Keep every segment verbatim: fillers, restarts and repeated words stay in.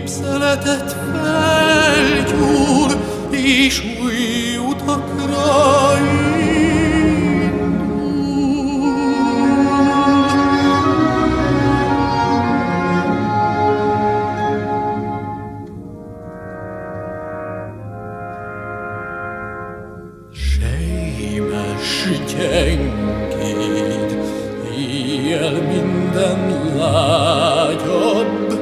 Képzeletet felgyúl, és új utakra indul. Sémes, gyengéd, éjjel minden lágyabb.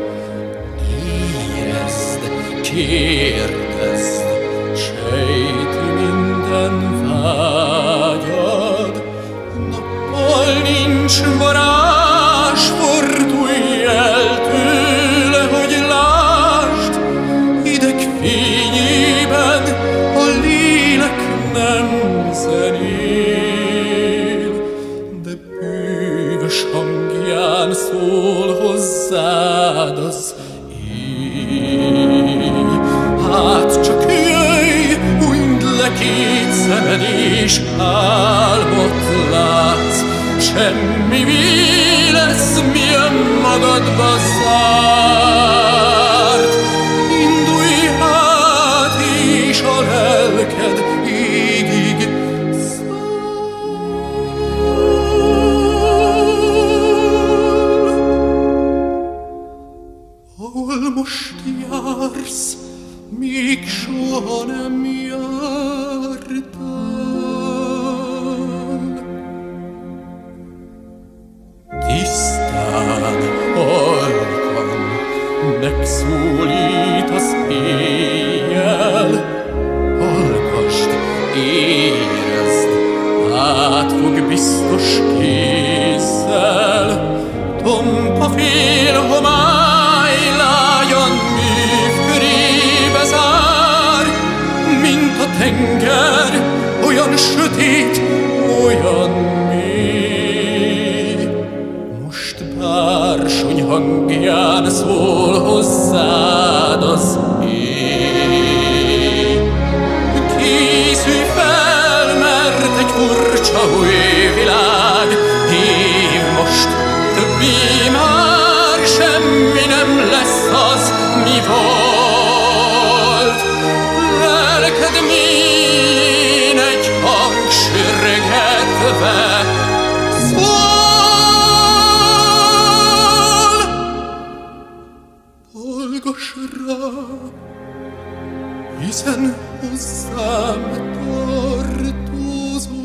Kérdezd, sejti minden vágyad. Nappal nincs varázs, fordulj el tőle, hogy lásd. Ideg fényében a lélek nem zenél, de bűvös hangján szól hozzád az hát csak jöjj, hunyd le két szemed, és álmot látsz. Semmi mi lesz, mi önmagadba zárt. Indulj hát, és a lelked égig ahol most jársz, még soha nem jártál. Tisztán, halkan megszólít az éjjel. Hallgasd, érezd, átfog biztos kézzel. Tompa fél homály lágyan bűv körébe zár, mint a tenger, olyan sötét, olyan mély. Most bársony hangján szól hozzád az éj. Készülj fel, mert egy furcsa új világ hív most. Többé már semmi nem lesz az, mi volt. Lelked min egy hang sürgetve szól. Hallgass rá, hiszen hozzám tartozol.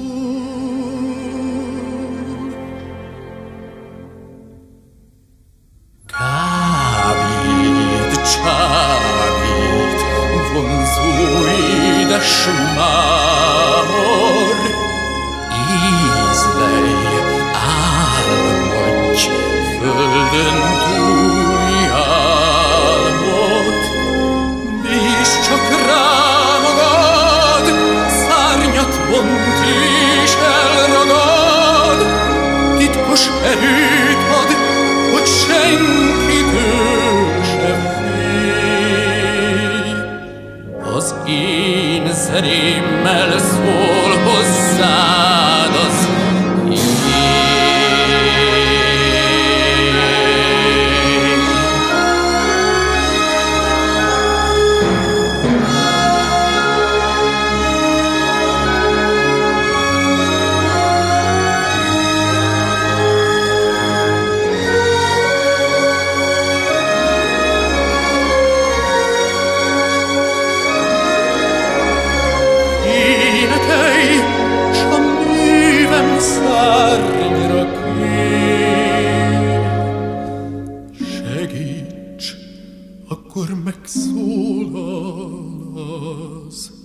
Kábít, csábít, vonzó édes mámor. Ízlej, álmodj, földön túli álmot. Bízd csak rá magad, szárnyat bont és elragad. Titkos erőt ad, hogy senkitől se félj. Az én zenémmel szól hozzád az éj. Énekelj, s a művem szárnyra kér. Segíts, akkor megszólal az